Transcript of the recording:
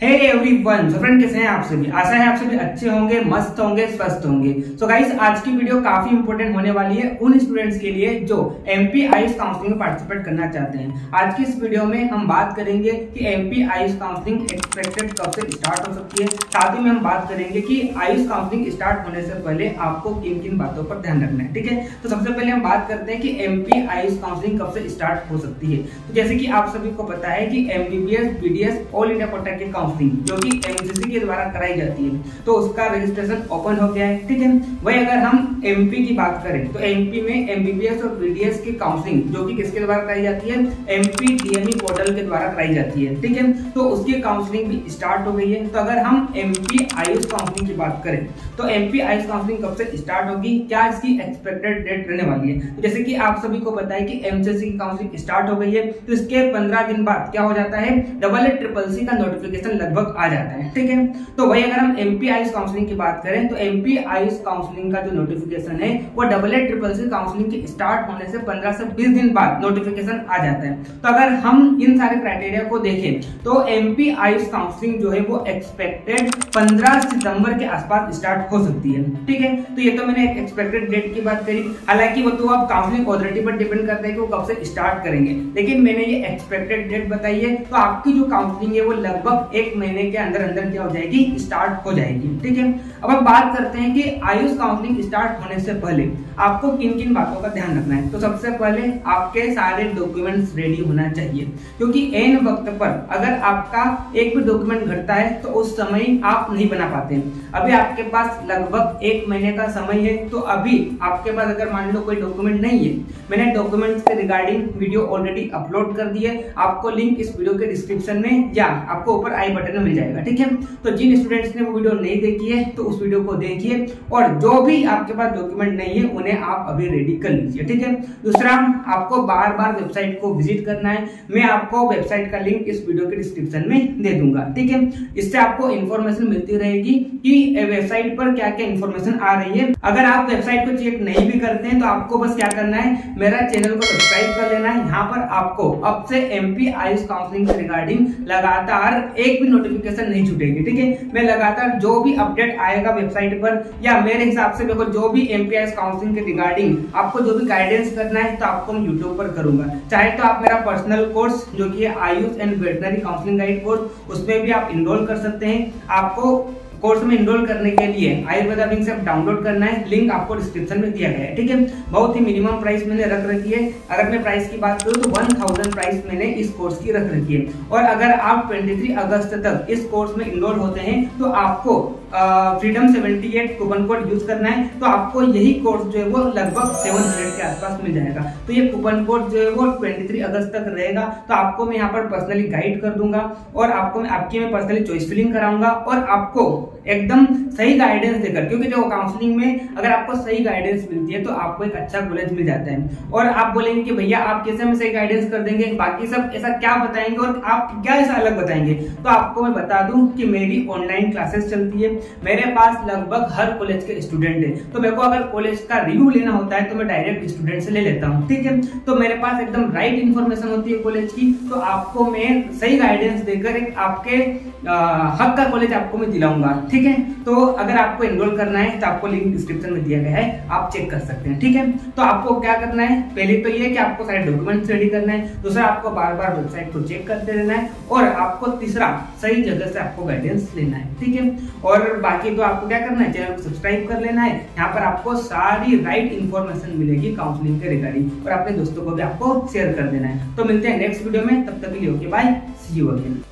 Hey everyone, so friend कैसे हैं आप सभी। आशा है आप सभी अच्छे होंगे, मस्त होंगे, स्वस्थ होंगे। सो गाइस, आज की वीडियो काफी इंपॉर्टेंट होने वाली है उन स्टूडेंट्स के लिए जो एमपी आयुष काउंसलिंग में पार्टिसिपेट करना चाहते हैं। आज की इस वीडियो में हम बात करेंगे कि एमपी आयुष काउंसलिंग एक्सपेक्टेड कब से स्टार्ट हो सकती है। साथ ही में हम बात करेंगे कि आयुष काउंसलिंग स्टार्ट होने से पहले आपको किन किन बातों पर ध्यान रखना है। ठीक है, तो सबसे पहले हम बात करते हैं कि एमपी आयुष काउंसलिंग कब से स्टार्ट हो सकती है। तो जैसे कि आप सभी को पता है कि MBBS, BDS, all India quota की काउंसलिंग जो कि एमसीसी के द्वारा कराई जाती है, तो उसका रजिस्ट्रेशन ओपन हो गया है। ठीक है, वही अगर हम एमपी की बात करें तो एमपी में एमबीबीएस और बीडीएस की काउंसलिंग जो कि किसके द्वारा कराई जाती है, एमपी डीएमई पोर्टल के द्वारा कराई जाती है। ठीक है, तो उसकी काउंसलिंग भी स्टार्ट हो गई है। तो अगर हम एमपी आयुष काउंसलिंग की बात करें तो एमपी आयुष काउंसलिंग कब से स्टार्ट होगी, क्या इसकी एक्सपेक्टेड डेट रहने वाली है। तो जैसे कि आप सभी को पता है कि एमसीसी की काउंसलिंग स्टार्ट हो गई है, तो इसके 15 दिन बाद क्या हो जाता है, EEEC का नोटिफिकेशन लगभग आ जाता है। ठीक है, तो वही अगर हम एमपी आयुष काउंसलिंग की बात करें तो एमपी आयुष काउंसलिंग का जो नोटिफिकेशन है वो EEEC काउंसलिंग के स्टार्ट होने से 15 से 20 दिन बाद नोटिफिकेशन आ जाता है। तो अगर हम इन सारे क्राइटेरिया को देखें तो एमपी आयुष काउंसलिंग जो है वो एक्सपेक्टेड 15 सितंबर के आसपास स्टार्ट हो सकती है। ठीक है, तो ये तो मैंने एक एक्सपेक्टेड डेट की बात करी, हालांकि वो तो आप काउंसलिंग अथॉरिटी पर डिपेंड करता है कि वो कब से स्टार्ट करेंगे, लेकिन मैंने ये एक्सपेक्टेड डेट बताई है। तो आपकी जो काउंसलिंग है वो लगभग 1 महीने के अंदर अंदर क्या हो जाएगी, स्टार्ट हो जाएगी। ठीक है, अब हम बात करते हैं कि आयुष काउंसलिंग स्टार्ट होने से पहले आपको किन किन बातों का ध्यान रखना है। तो सबसे पहले आपके सारे डॉक्यूमेंट्स रेडी होना चाहिए, क्योंकि एन वक्त पर अगर आपका एक भी डॉक्यूमेंट घटता है तो उस समय आप नहीं बना पाते। अभी आपके पास लगभग 1 महीने का समय है, तो अभी आपके पास अगर मान लो कोई डॉक्यूमेंट नहीं है, मैंने डॉक्यूमेंट्स के रिगार्डिंग वीडियो ऑलरेडी अपलोड कर दी है, आपको लिंक इस वीडियो के डिस्क्रिप्शन में या आपको ऊपर आई बटन में मिल जाएगा। ठीक है, तो जिन स्टूडेंट्स ने वो वीडियो नहीं देखी है तो उस वीडियो को देखिए, और जो भी आपके पास डॉक्यूमेंट नहीं है उन्हें आप अभी रेडी कर लीजिए। ठीक है, दूसरा, आपको बार बार वेबसाइट को विजिट करना है। मैं आपको वेबसाइट का लिंक इस वीडियो के डिस्क्रिप्शन में दे दूंगा। ठीक है, इससे आपको इन्फॉर्मेशन मिलती रहेगी कि वेबसाइट पर क्या क्या इन्फॉर्मेशन आ रही है। अगर आप वेबसाइट को चेक नहीं भी करते हैं तो आपको बस क्या करना है, मेरा चैनल को सब्सक्राइब कर लेना है। यहाँ पर आपको अब से एमपी आयुष काउंसलिंग के रिगार्डिंग लगातार एक भी नोटिफिकेशन नहीं छूटेगी। ठीक है, मैं लगातार जो भी अपडेट आएगा वेबसाइट पर या मेरे हिसाब से देखो जो भी एमपी आयुष काउंसलिंग के रिगार्डिंग आपको जो भी गाइडेंस करना है तो आपको मैं यूट्यूब पर करूंगा। चाहे तो आप मेरा पर्सनल कोर्स जो कि AYUSH and veterinary counselling guide course, उसमें भी आप इनरोल कर सकते हैं। आपको कोर्स में इनरोल करने के लिए आयुर्वेदा विंग से डाउनलोड करना है, लिंक आपको डिस्क्रिप्शन में दिया गया है। ठीक है, बहुत ही मिनिमम प्राइस मैंने रख रखी है। अगर मैं प्राइस की बात करूं तो 1000 प्राइस मैंने इस कोर्स की रख रखी है, और अगर आप 23 अगस्त तक इस कोर्स में इनरोल होते हैं तो आपको फ्रीडम 78 कूपन कोड यूज करना है। तो आपको यही कोर्स जो है वो लगभग 700 के आसपास मिल जाएगा। तो ये कूपन कोड जो है वो 23 अगस्त तक रहेगा। तो आपको मैं यहाँ पर पर्सनली गाइड कर दूंगा, और आपको मैं पर्सनली चॉइस फिलिंग कराऊंगा, और आपको एकदम सही गाइडेंस देकर, क्योंकि देखो काउंसलिंग में अगर आपको सही गाइडेंस मिलती है तो आपको एक अच्छा कॉलेज मिल जाता है। और आप बोलेंगे कि भैया आप कैसे हमें सही गाइडेंस कर देंगे, बाकी सब ऐसा क्या बताएंगे और आप क्या ऐसा अलग बताएंगे। तो आपको मैं बता दूं कि मेरी ऑनलाइन क्लासेस चलती है, मेरे पास लगभग हर कॉलेज के स्टूडेंट है। तो मेरे को अगर कॉलेज का रिव्यू लेना होता है तो मैं डायरेक्ट स्टूडेंट से ले लेता हूँ। ठीक है, तो मेरे पास एकदम राइट इन्फॉर्मेशन होती है कॉलेज की। तो आपको मैं सही गाइडेंस देकर एक आपके हक का कॉलेज आपको मैं दिलाऊंगा। ठीक है, तो अगर आपको एनरोल करना है तो आपको लिंक डिस्क्रिप्शन में दिया गया है, आप चेक कर सकते हैं। ठीक है, तो आपको क्या करना है, पहले तो ये कि आपको सारे डॉक्यूमेंट्स रेडी करना है। दूसरा, आपको बार बार वेबसाइट को चेक करते रहना है, और आपको तीसरा, सही जगह से आपको गाइडेंस लेना है। ठीक है, और बाकी तो आपको क्या करना है, चैनल को सब्सक्राइब कर लेना है। यहाँ पर आपको सारी राइट इन्फॉर्मेशन मिलेगी काउंसलिंग के रिगार्डिंग, और अपने दोस्तों को भी आपको शेयर कर देना है। तो मिलते हैं नेक्स्ट वीडियो में, तब तक के लिए okay bye, see you again.